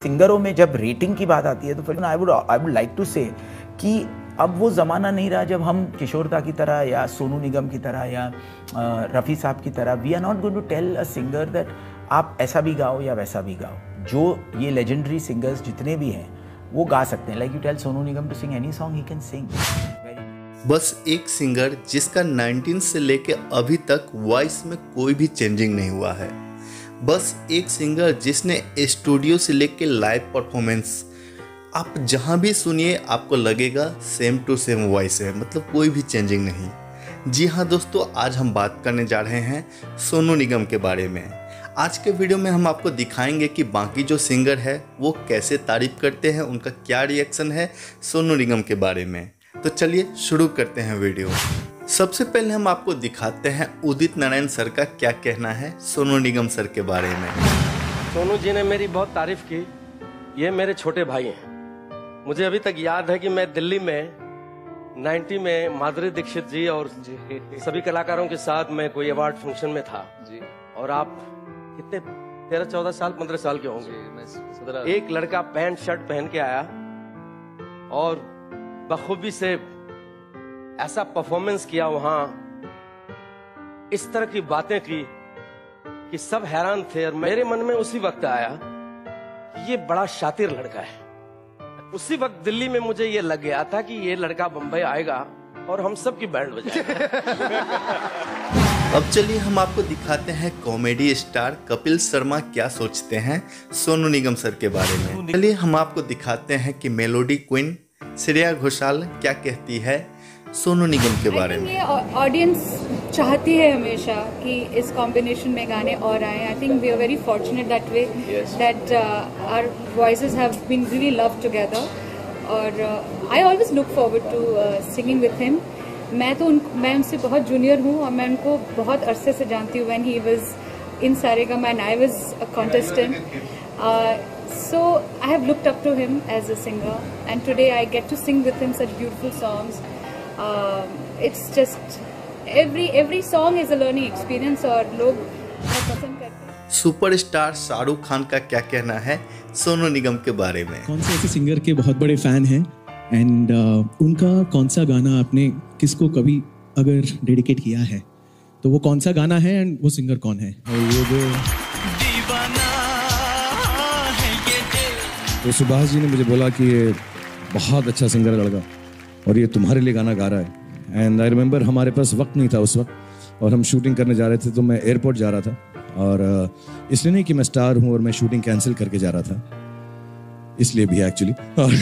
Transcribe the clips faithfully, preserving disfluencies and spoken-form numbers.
सिंगरों में जब रेटिंग की बात आती है तो फिर I would I would like to say कि अब वो ज़माना नहीं रहा जब हम किशोर दा की तरह या सोनू निगम की तरह या रफ़ी साहब की तरह we are not going to tell a singer that आप ऐसा भी गाओ या वैसा भी गाओ। जो ये लेजेंडरी सिंगर्स जितने भी हैं वो गा सकते हैं। Like you tell Sonu Nigam to sing any song he can sing. बस एक सिंगर जिसका नाइनटीन से लेके अभी तक वॉइस में कोई भी चेंजिंग नहीं हुआ है। बस एक सिंगर जिसने स्टूडियो से लेके लाइव परफॉर्मेंस आप जहाँ भी सुनिए आपको लगेगा सेम टू सेम वॉइस है, मतलब कोई भी चेंजिंग नहीं। जी हाँ दोस्तों, आज हम बात करने जा रहे हैं सोनू निगम के बारे में। आज के वीडियो में हम आपको दिखाएंगे कि बाकी जो सिंगर है वो कैसे तारीफ करते हैं, उनका क्या रिएक्शन है सोनू निगम के बारे में। तो चलिए शुरू करते हैं वीडियो। सबसे पहले हम आपको दिखाते हैं उदित नारायण सर का क्या कहना है सोनू निगम सर के बारे में। सोनू जी ने मेरी बहुत तारीफ की। ये मेरे छोटे भाई हैं। मुझे अभी तक याद है कि मैं दिल्ली में नब्बे में माधुरी दीक्षित जी और जी सभी कलाकारों के साथ मैं कोई अवार्ड फंक्शन में था जी। और आप कितने तेरह चौदह साल पंद्रह साल के होंगे। एक लड़का पैंट शर्ट पहन के आया और बखूबी से ऐसा परफॉर्मेंस किया, वहां इस तरह की बातें की कि सब हैरान थे। और मेरे मन में उसी वक्त आया कि ये बड़ा शातिर लड़का है। उसी वक्त दिल्ली में मुझे ये लग गया था कि ये लड़का बंबई आएगा और हम सब की बैंड बजाएगा। अब चलिए हम आपको दिखाते हैं कॉमेडी स्टार कपिल शर्मा क्या सोचते हैं सोनू निगम सर के बारे में। चलिए हम आपको दिखाते हैं कि मेलोडी क्वीन श्रेया घोषाल क्या कहती है सोनू निगम के बारे में। ऑडियंस चाहती है हमेशा कि इस कॉम्बिनेशन में गाने और आए। I think we are very fortunate that way that our voices have been really loved together. और I always look forward to singing with him. मैं तो उन मैं उनसे बहुत जूनियर हूँ और मैं उनको बहुत अरसे से जानती हूँ। When he was in Saregama and I was a contestant, so I have looked up to him as a singer, and today I get to sing with him such beautiful songs. Uh, it's just every every song is a learning experience और लोग बहुत पसंद करते हैं। Superstar Shahrukh Khan का क्या कहना है सोनू निगम के बारे में। कौन से ऐसे सिंगर के बहुत बड़े फैन हैं एंड uh, उनका कौन सा गाना आपने किसको कभी अगर डेडिकेट किया है तो वो कौन सा गाना है एंड वो सिंगर कौन है? ये जो तो सुभाष जी ने मुझे बोला कि ये बहुत अच्छा सिंगर है लड़का और ये तुम्हारे लिए गाना गा रहा है। एंड आई रिमेंबर हमारे पास वक्त नहीं था उस वक्त और हम शूटिंग करने जा रहे थे, तो मैं एयरपोर्ट जा रहा था और इसलिए नहीं कि मैं स्टार हूँ और मैं शूटिंग कैंसिल करके जा रहा था, इसलिए भी एक्चुअली।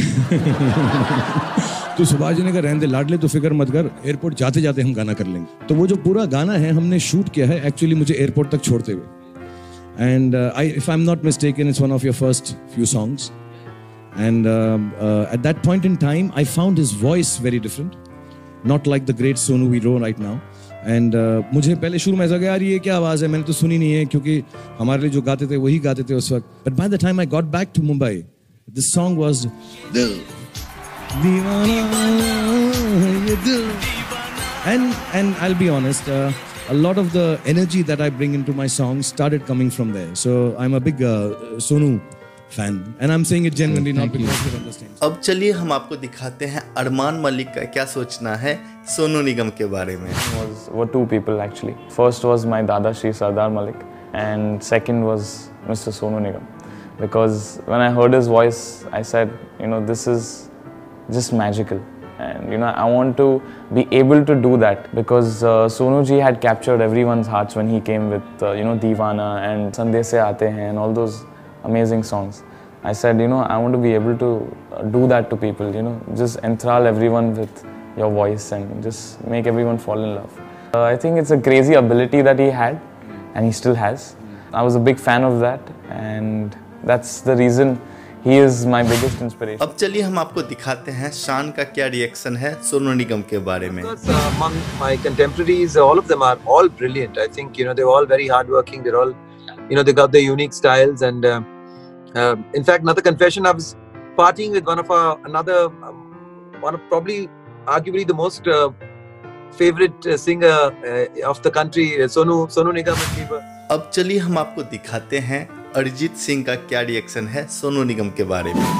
तो सुभाष जी ने कहा रहने दे लाडले, तो फिक्र मत कर, एयरपोर्ट जाते जाते हम गाना कर लेंगे। तो वो जो पूरा गाना है हमने शूट किया है एक्चुअली मुझे एयरपोर्ट तक छोड़ते हुए। And I if I am not mistaken it's one of your first few songs. And uh, uh, at that point in time, I found his voice very different, not like the great Sonu we know right now. And uh, मुझे पहले शुरू में ऐसा गया यार ये क्या आवाज़ है, मैंने तो सुनी नहीं है क्योंकि हमारे लिए जो गाते थे वही गाते थे उस वक्त। But by the time I got back to Mumbai, this song was Dil Deewana Ye Dil, and and I'll be honest, uh, a lot of the energy that I bring into my songs started coming from there. So I'm a big uh, Sonu fan and I'm saying it genuinely, not because you understand. अब चलिए हम आपको दिखाते हैं अरमान मलिक का क्या सोचना है सोनू निगम के बारे में। Was were two people actually. First was my Dada Shri Sardar Malik and second was Mister Sonu Nigam. Because when I heard his voice, I said, you know, this is just magical. And you know, I want to be able to do that because uh, Sonu ji had captured everyone's hearts when he came with uh, you know Deewana and Sandesh Se Aate Hain and all those amazing songs. I said, you know, I want to be able to do that to people, you know, just enthrall everyone with your voice and just make everyone fall in love. Uh, I think it's a crazy ability that he had and he still has. I was a big fan of that and that's the reason he is my biggest inspiration. अब चलिए हम आपको दिखाते हैं शान का क्या reaction है सोनू निगम के बारे में। Among my contemporaries, all of them are all brilliant. I think, you know, they're all very hardworking. They're all, you know, they got their unique styles. And uh, uh, in fact, another confession, I was partying with one of our another um, one of probably arguably the most uh, favorite uh, singer uh, of the country, uh, Sonu Sonu Nigam and people. अब चलिए हम आपको दिखाते हैं अरिजीत सिंह का क्या reaction है सोनू निगम के बारे में।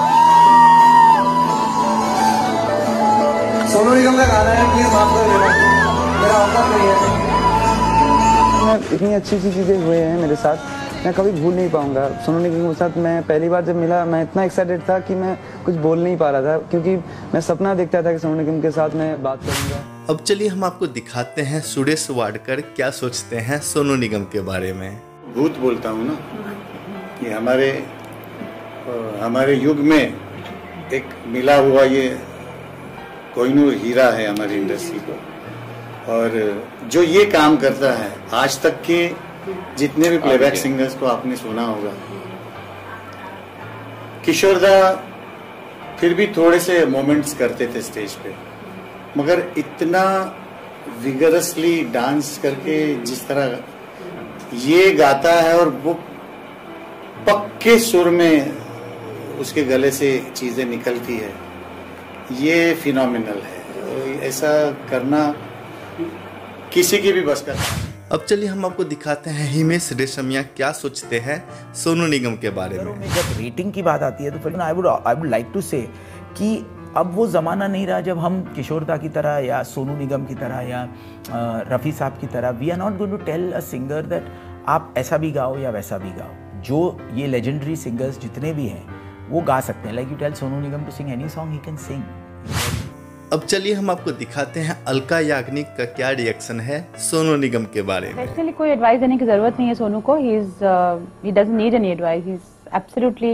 सोनू निगम का गाना है, प्लीज माफ कर देना, मेरा औकात नहीं है। इतनी अच्छी अच्छी चीज़ें हुए हैं मेरे साथ, मैं कभी भूल नहीं पाऊंगा। सोनू निगम के साथ मैं पहली बार जब मिला, मैं इतना एक्साइटेड था कि मैं कुछ बोल नहीं पा रहा था, क्योंकि मैं सपना देखता था कि सोनू निगम के साथ मैं बात करूंगा। अब चलिए हम आपको दिखाते हैं सुरेश वाडकर क्या सोचते हैं सोनू निगम के बारे में। भूत बोलता हूँ ना कि हमारे हमारे युग में एक मिला हुआ ये कोहिनूर हीरा है हमारी इंडस्ट्री को, और जो ये काम करता है, आज तक के जितने भी प्लेबैक सिंगर्स को आपने सुना होगा, किशोर दा फिर भी थोड़े से मोमेंट्स करते थे स्टेज पे, मगर इतना विगरसली डांस करके जिस तरह ये गाता है और वो पक्के सुर में उसके गले से चीजें निकलती है, ये फिनोमिनल है। ऐसा करना किसी की भी बस का। अब चलिए हम आपको दिखाते हैं हिमेश रेशमिया क्या सोचते हैं सोनू निगम के बारे में। जब रेटिंग की बात आती है तो फिर I would I would like to say कि अब वो ज़माना नहीं रहा जब हम किशोर दा की तरह या सोनू निगम की तरह या रफ़ी साहब की तरह we are not going to tell a singer that आप ऐसा भी गाओ या वैसा भी गाओ। जो ये लेजेंडरी सिंगर्स जितने भी हैं वो गा सकते हैं। Like you tell Sonu Nigam to sing any song, he can sing. अब चलिए हम आपको दिखाते हैं अलका याग्निक का क्या रिएक्शन है सोनू निगम के बारे में। एक्चुअली कोई एडवाइस देने की जरूरत नहीं है सोनू को। He is he doesn't need any advice. He is absolutely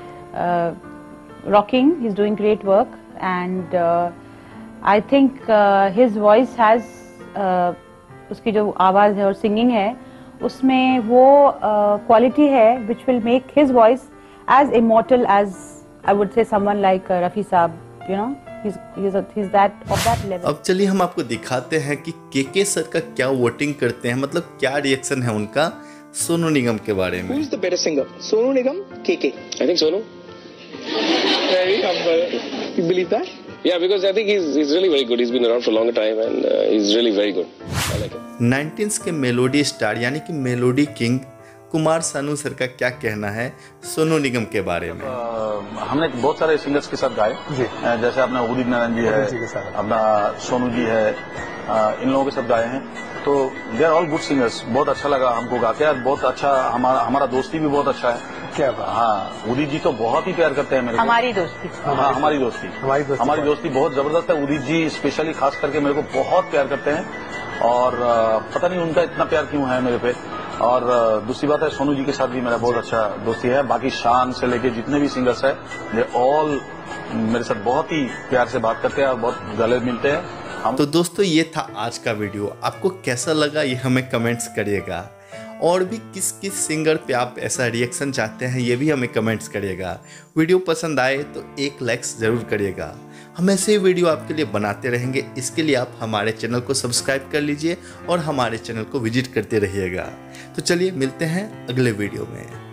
rocking. He is doing great work and I think his voice has, उसकी जो आवाज है और सिंगिंग है उसमें वो क्वालिटी uh, है which will make his voice as immortal as I would say someone like Rafi साहब, you know. He's, he's, a, he's that, of that level. अब चलिए हम आपको दिखाते हैं कि केके सर का क्या वोटिंग करते हैं, मतलब क्या रिएक्शन है उनका सोनू निगम के बारे में। Who's the better singer? Sonu Nigam, K K? I think Sonu. Very humble. You believe that? Yeah, because I think he's he's really very good. He's been around for a long time and uh, he's really very good. I like him. Nineties के melody star यानी कि melody king Kumar Sanu sir का क्या कहना है सोनू निगम के बारे में। आ, हमने बहुत सारे सिंगर्स के साथ गाए, जैसे अपना उदित नारायण जी है, अपना सोनू जी है, आ, इन लोगों के साथ गाए हैं। तो they are all good singers. बहुत अच्छा लगा हमको गा के, बहुत अच्छा हमारा हमारा दोस्ती भी बहुत अच्छा है। क्या बात। हाँ, उदित जी तो बहुत ही प्यार करते हैं मेरे को। हमारी दोस्ती हाँ हमारी दोस्ती हमारी दोस्ती हमारी दोस्ती बहुत जबरदस्त है। उदित जी स्पेशली खास करके मेरे को बहुत प्यार करते हैं, और पता नहीं उनका इतना प्यार क्यों है मेरे पे। और दूसरी बात है, सोनू जी के साथ भी मेरा बहुत अच्छा दोस्ती है। बाकी शान से लेके जितने भी सिंगर्स हैं, दे ऑल मेरे साथ बहुत ही प्यार से बात करते हैं और बहुत गले मिलते हैं हम। तो दोस्तों ये था आज का वीडियो। आपको कैसा लगा ये हमें कमेंट्स करिएगा, और भी किस किस सिंगर पे आप ऐसा रिएक्शन चाहते हैं ये भी हमें कमेंट्स करिएगा। वीडियो पसंद आए तो एक लाइक्स ज़रूर करिएगा। हम ऐसे ही वीडियो आपके लिए बनाते रहेंगे। इसके लिए आप हमारे चैनल को सब्सक्राइब कर लीजिए और हमारे चैनल को विजिट करते रहिएगा। तो चलिए मिलते हैं अगले वीडियो में।